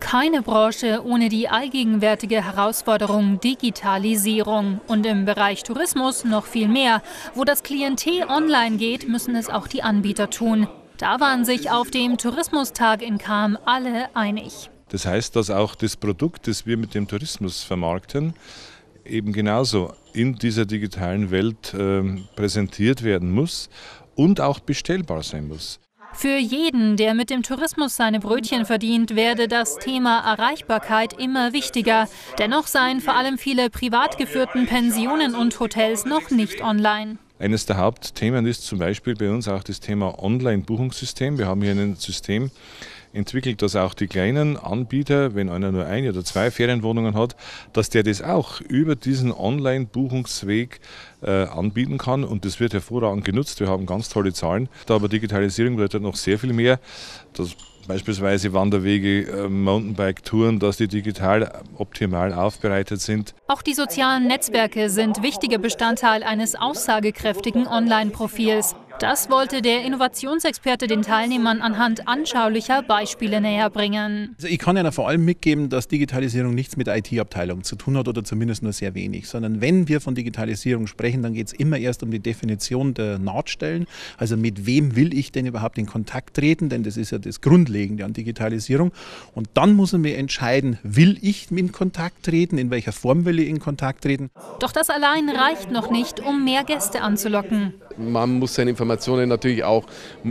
Keine Branche ohne die allgegenwärtige Herausforderung Digitalisierung. Und im Bereich Tourismus noch viel mehr. Wo das Klientel online geht, müssen es auch die Anbieter tun. Da waren sich auf dem Tourismustag in Cham alle einig. Das heißt, dass auch das Produkt, das wir mit dem Tourismus vermarkten, eben genauso in dieser digitalen Welt präsentiert werden muss und auch bestellbar sein muss. Für jeden, der mit dem Tourismus seine Brötchen verdient, werde das Thema Erreichbarkeit immer wichtiger. Dennoch seien vor allem viele privat geführten Pensionen und Hotels noch nicht online. Eines der Hauptthemen ist zum Beispiel bei uns auch das Thema Online-Buchungssystem. Wir haben hier ein System entwickelt, dass auch die kleinen Anbieter, wenn einer nur 1 oder 2 Ferienwohnungen hat, dass der das auch über diesen Online-Buchungsweg anbieten kann. Und das wird hervorragend genutzt. Wir haben ganz tolle Zahlen. Da aber Digitalisierung bedeutet noch sehr viel mehr. Dass beispielsweise Wanderwege, Mountainbike-Touren, dass die digital optimal aufbereitet sind. Auch die sozialen Netzwerke sind wichtiger Bestandteil eines aussagekräftigen Online-Profils. Das wollte der Innovationsexperte den Teilnehmern anhand anschaulicher Beispiele näher bringen. Also ich kann Ihnen vor allem mitgeben, dass Digitalisierung nichts mit IT-Abteilungen zu tun hat oder zumindest nur sehr wenig, sondern wenn wir von Digitalisierung sprechen, dann geht es immer erst um die Definition der Nahtstellen. Also mit wem will ich denn überhaupt in Kontakt treten, denn das ist ja das Grundlegende an Digitalisierung. Und dann muss man mir entscheiden, will ich in Kontakt treten, in welcher Form will ich in Kontakt treten. Doch das allein reicht noch nicht, um mehr Gäste anzulocken. Man muss seine Informationen natürlich auch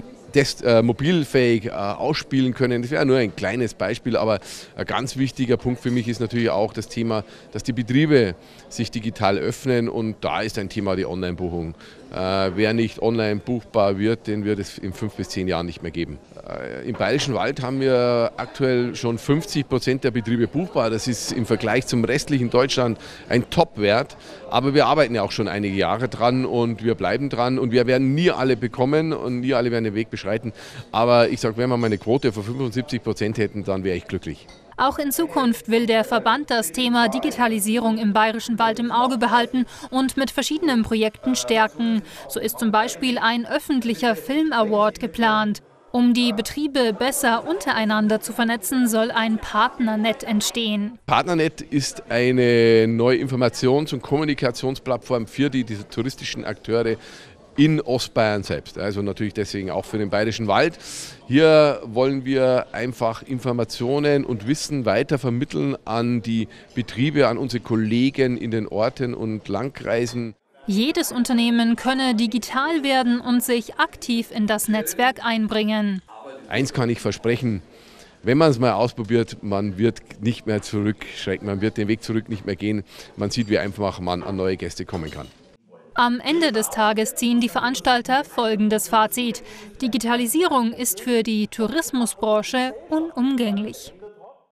mobilfähig ausspielen können. Das wäre nur ein kleines Beispiel, aber ein ganz wichtiger Punkt für mich ist natürlich auch das Thema, dass die Betriebe sich digital öffnen, und da ist ein Thema die Online-Buchung. Wer nicht online buchbar wird, den wird es in 5 bis 10 Jahren nicht mehr geben. Im Bayerischen Wald haben wir aktuell schon 50% der Betriebe buchbar. Das ist im Vergleich zum restlichen Deutschland ein Top-Wert. Aber wir arbeiten ja auch schon einige Jahre dran und wir bleiben dran, und wir werden nie alle bekommen und nie alle werden den Weg beschreiten. Aber ich sage, wenn wir mal eine Quote von 75% hätten, dann wäre ich glücklich. Auch in Zukunft will der Verband das Thema Digitalisierung im Bayerischen Wald im Auge behalten und mit verschiedenen Projekten stärken. So ist zum Beispiel ein öffentlicher Film-Award geplant. Um die Betriebe besser untereinander zu vernetzen, soll ein Partnernet entstehen. Partnernet ist eine neue Informations- und Kommunikationsplattform für die touristischen Akteure in Ostbayern selbst, also natürlich deswegen auch für den Bayerischen Wald. Hier wollen wir einfach Informationen und Wissen weiter vermitteln an die Betriebe, an unsere Kollegen in den Orten und Landkreisen. Jedes Unternehmen könne digital werden und sich aktiv in das Netzwerk einbringen. Eins kann ich versprechen: Wenn man es mal ausprobiert, man wird nicht mehr zurückschrecken, man wird den Weg zurück nicht mehr gehen. Man sieht, wie einfach man an neue Gäste kommen kann. Am Ende des Tages ziehen die Veranstalter folgendes Fazit: Digitalisierung ist für die Tourismusbranche unumgänglich.